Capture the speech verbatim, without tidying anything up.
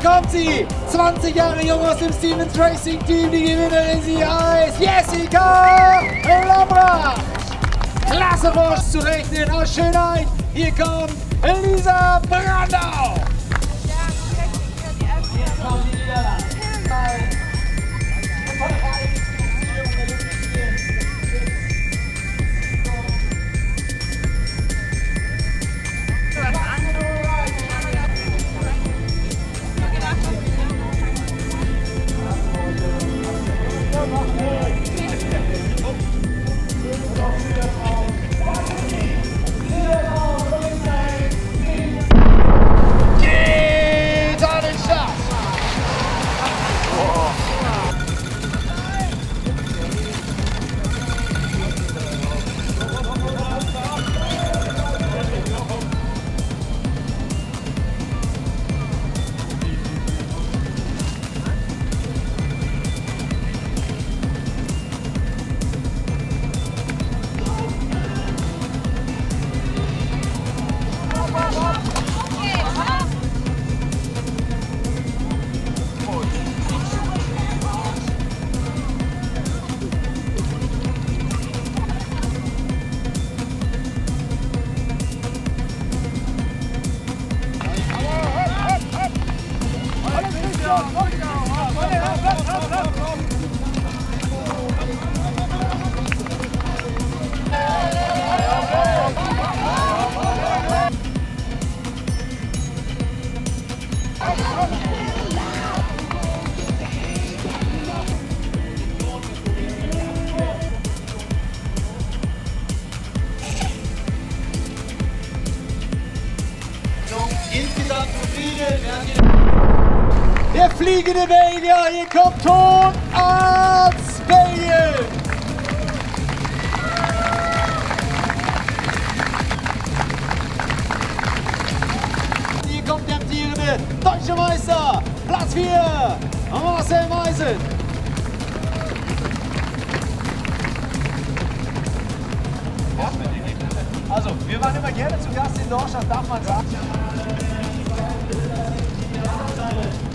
kommt sie! zwanzig Jahre jung aus dem Stevens Racing Team. Die Gewinnerin, sie heißt Jessica Lambrecht. Klasse Roche zu rechnen aus Schönheit. Hier kommt Elisa Brandau. Insgesamt zufrieden. Der fliegende Belgier, hier kommt Ton aus Belgien. Hier kommt der amtierende deutsche Meister, Platz vier, Marcel Meisen. Also, wir waren immer gerne zu Gast in Deutschland, darf man sagen.